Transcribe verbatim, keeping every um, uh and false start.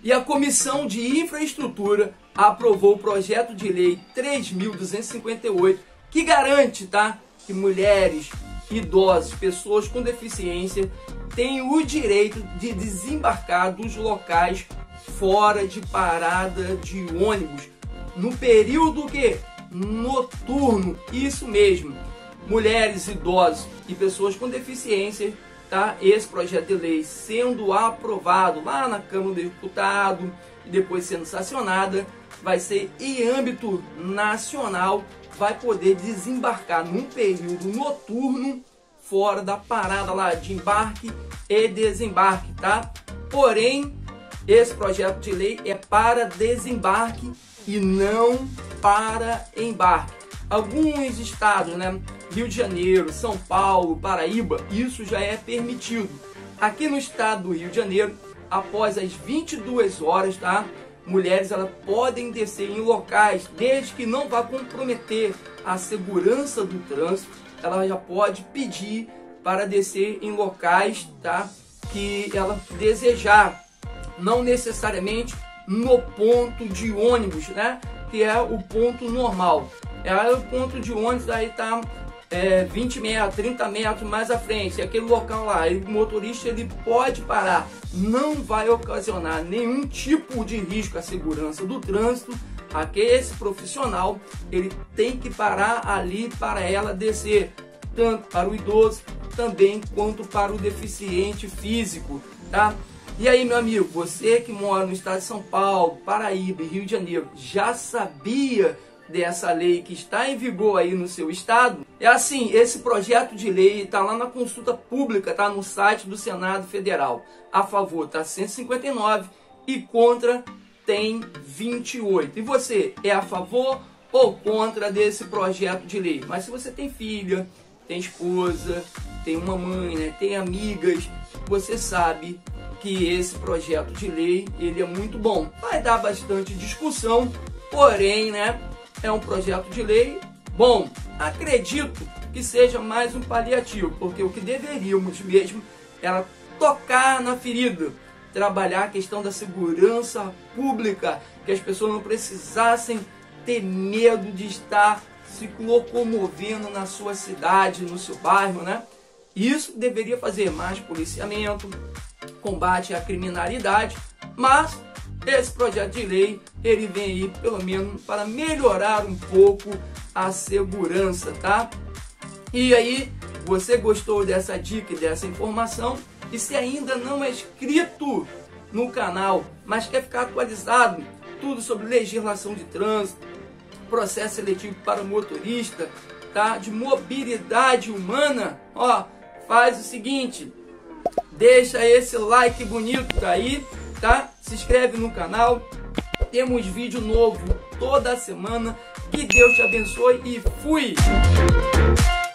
E a Comissão de Infraestrutura aprovou o projeto de lei três mil duzentos e cinquenta e oito, que garante, tá, que mulheres, idosos, pessoas com deficiência têm o direito de desembarcar dos locais fora de parada de ônibus no período que noturno. Isso mesmo, mulheres, idosos e pessoas com deficiência, tá? Esse projeto de lei sendo aprovado lá na Câmara dos Deputados e depois sendo sancionada, vai ser em âmbito nacional, vai poder desembarcar num período noturno fora da parada lá de embarque e desembarque, tá? Porém, esse projeto de lei é para desembarque e não para embarque. Alguns estados, né, Rio de Janeiro, São Paulo, Paraíba, isso já é permitido. Aqui no estado do Rio de Janeiro, após as vinte e duas horas, tá, mulheres elas podem descer em locais, desde que não vá comprometer a segurança do trânsito, ela já pode pedir para descer em locais, tá, que ela desejar, não necessariamente no ponto de ônibus, né, que é o ponto normal. É o ponto de ônibus, aí tá é, vinte metros, trinta metros mais à frente, aquele local lá, e o motorista ele pode parar, não vai ocasionar nenhum tipo de risco à segurança do trânsito. Aqui esse profissional ele tem que parar ali para ela descer, tanto para o idoso também quanto para o deficiente físico, tá? E aí, meu amigo, você que mora no estado de São Paulo, Paraíba e Rio de Janeiro, já sabia dessa lei que está em vigor aí no seu estado? É assim, esse projeto de lei está lá na consulta pública, tá no site do Senado Federal. A favor tá cento e cinquenta e nove e contra tem vinte e oito. E você é a favor ou contra desse projeto de lei? Mas se você tem filha, tem esposa, tem uma mãe, né, tem amigas, você sabe que esse projeto de lei ele é muito bom. Vai dar bastante discussão, porém, né, é um projeto de lei bom. Acredito que seja mais um paliativo, porque o que deveríamos mesmo era tocar na ferida, trabalhar a questão da segurança pública, que as pessoas não precisassem ter medo de estar se locomovendo na sua cidade, no seu bairro, né? Isso deveria fazer mais policiamento, combate à criminalidade, mas esse projeto de lei, ele vem aí pelo menos para melhorar um pouco a segurança, tá? E aí, você gostou dessa dica e dessa informação? E se ainda não é inscrito no canal, mas quer ficar atualizado tudo sobre legislação de trânsito, processo seletivo para motorista, tá? De mobilidade humana, ó, faz o seguinte, deixa esse like bonito aí, tá? Se inscreve no canal, temos vídeo novo toda semana, que Deus te abençoe e fui!